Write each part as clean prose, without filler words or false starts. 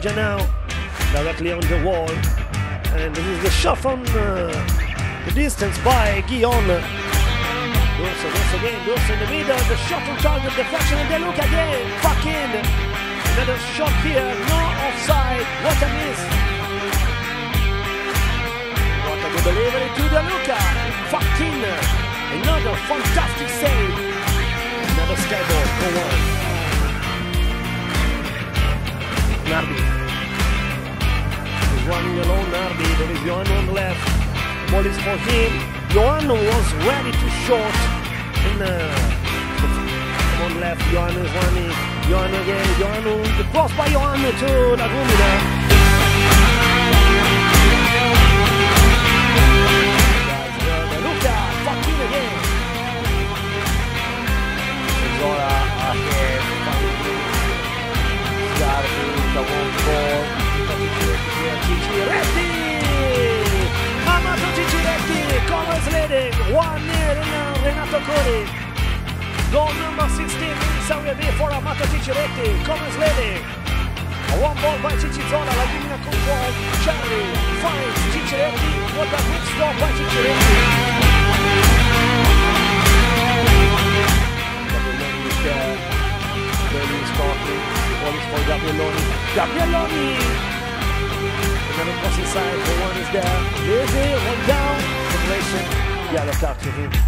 Perugia now, directly on the wall. And this is the shot from the distance by Guillaume. Once again, Durso in the middle, the shot on target, deflection, and they look again. Facchin. Another shot here, no offside. What a miss. What a good delivery to the Luca. Facchin. Another fantastic save. Another skyboard for one. Nardi. He's running alone, Nardi. There is Johan on the left. The ball is for him. Johan was ready to shot. And on the left, Johan is running. Johan again. Johan, the cross by Johan to Lagumina. Luca, Facchin again. Zora ahead. Ciciretti! Amato Ciciretti! Como is leading 1-0 in Renato Cori. Goal number 16 in Serie B for Amato Ciciretti. Como is leading. A one ball by Cicizola. Akhirnya Como. Serie finds Ciciretti. What a quick stop by Ciciretti. For Gabrieloni. Another cross inside, the one is there. Easy, one down. Simulation. Yellow card to him.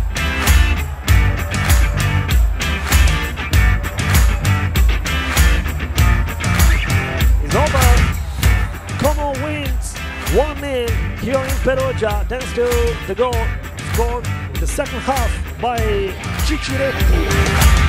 It's over. Como wins 1-0 here in Perugia thanks to the goal scored in the second half by Ciciretti.